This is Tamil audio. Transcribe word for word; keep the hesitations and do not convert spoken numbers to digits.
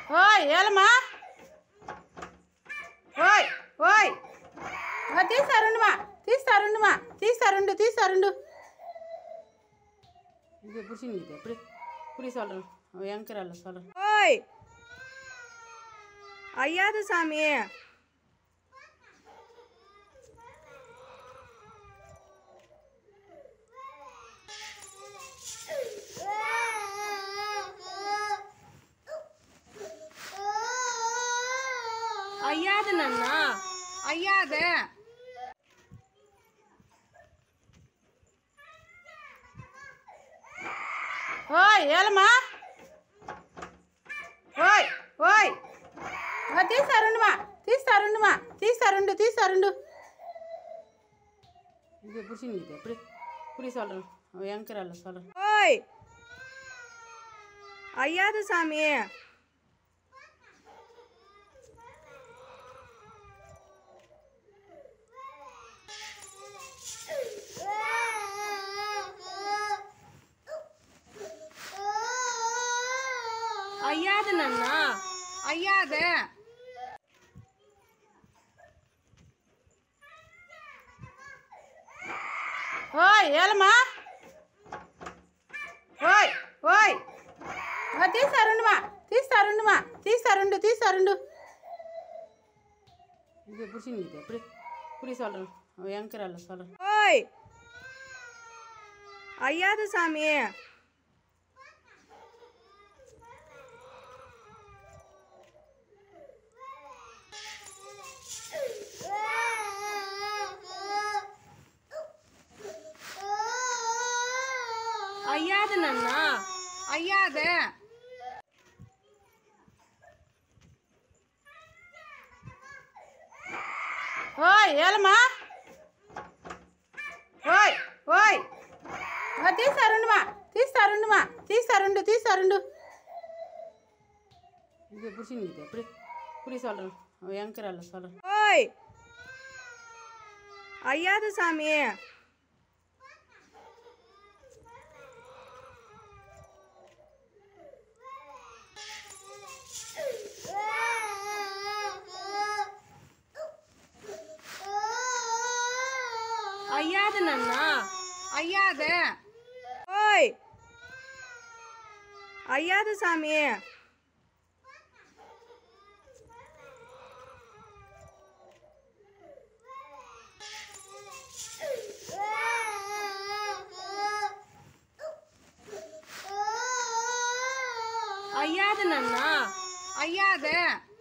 ఓయ్ ఏలమ్మా ఓయ్ ఓయ్ తీస్తారుండుమా తీస్తారుండుమా తీస్తారుండు తీస్తారుండు இது புடிச்சிங்க இது எப்படி புடி சொல்கிறேன் எங்கிறாள் சொல்கிறேன் ஓய் ஐயாது சாமி ஐயாது நன்னா ஐயாத ஓய் ஏலம்மா ஓய் ஓய் తీస్తారుండుమా తీస్తారుండుమా తీస్తారుండు తీస్తారుండు இது புடிச்சிங்க இது எப்படி புடி சொல்கிறேன் எங்கிறாள் சொல்கிறேன் ஓய் ஐயாது சாமி ஐயாது நன்னா ஐயாத ஓய் ஏலம்மா ஓய் ஓய் తీస్తారుండుమా తీస్తారుండుమా తీస్తారుండు తీస్తారుండు இது புடிச்சிங்க இது எப்படி புடி சொல்கிறேன் எங்கிறாள் சொல்கிறேன் ஓய் ஐயாது சாமி ஐயாது நன்னா ஐயாத ஓய் ஏலம்மா ஓய் ஓய் తీస్తారుండుమా తీస్తారుండుమా తీస్తారుండు తీస్తారుండు இது புடிச்சிங்க இது எப்படி புடி சொல்கிறேன் எங்கிறாள் சொல்கிறேன் ஓய் ஐயாது சாமி ஐயாது நன்னா ஐயாத ஓய் ஐயாது சாமி ஐயாது சாமி ஓய் ஏலம்மா ஓய் ஓய் తీస్తారుండుమా తీస్తారుండుమా తీస్తారుండు తీస్తారుండు இது புடிச்சிங்க இது எப்படி புடி சொல்கிறேன் எங்கிறாள் சொல்கிறேன் ஐயாது சாமி ஐயாது நன்னா ஐயாத ஓய் ஐயாது சாமி ஐயாது சாமி ஐயாது சாமி ஐயாது நன்னா ஐயாத ஓய் ஐயாது சாமி ஐயாது சாமி ஐயாது நன்னா ஐயாத